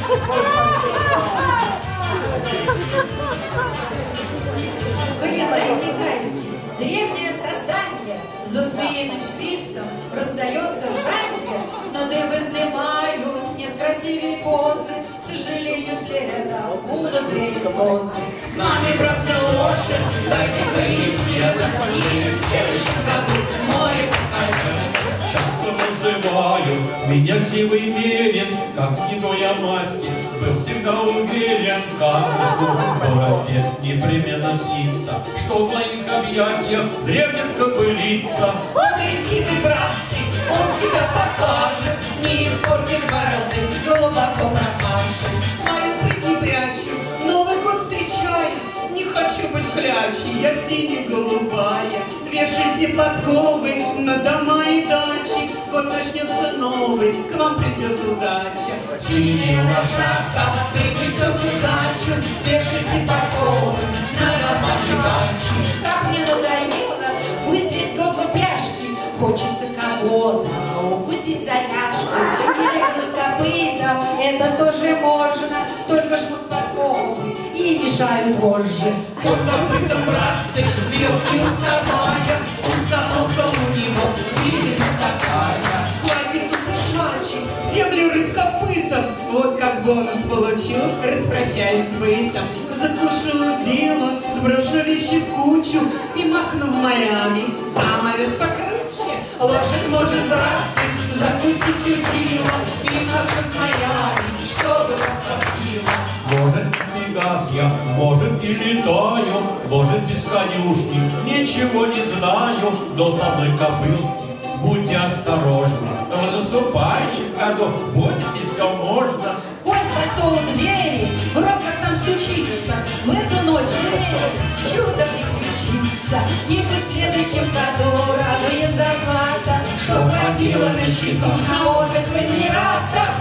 Коренной китайский, древнее создание, за змеиным свистом раздается жданье. Над и вздымаюсь, нет красивей позы, к сожалению, следом будут лезть козы. С нами, братцы, лошадь, дайте-ка ей сено, и в следующем году море покорят. Часто называют меня сивый мерин, как гнедой я масти, был всегда уверен, каждому в городе непременно снится, что в моих объятиях древнет кобылица. Смотрите ты, братцы, он себя покажет, не испортит бороды, глубоко промажет. Свою прыть не прячу, Новый год встречаю, не хочу быть клячей, я сине-голубая. Вешайте подковы на дома и дачи, год начнется новый, к вам придет удача. Синяя лошадка принесет удачу, вешайте подковы на дома и дачи. Как мне надоело быть весь год в упряжке, хочется кого-то укусить за ляжку или гнуть копытом, это тоже можно, только жмут подковы и мешают вожжи. Вот копытом, братцы, бьет не уставая, установка у него видимо такая. Хватит тут ушачий, землю рыть копытом, вот как бонус получу, распрощаюсь с бытом. Закушу дело, сброшу вещи в кучу и махну в Майами, там овец покруче. Лошадь может, братцы, закусить удила и махну в Майами, чтобы подхватило. Может, Пегас я, может, и летаю, может, без конюшни, ничего не знаю, но со мной копылки, будьте осторожны, в наступающем году будете все можно. Конь пальто у двери, громко к нам стучится, в эту ночь в двери чудо приключится. И в следующем году радует зарплата, что хватило на счету на отдых в Эмиратах.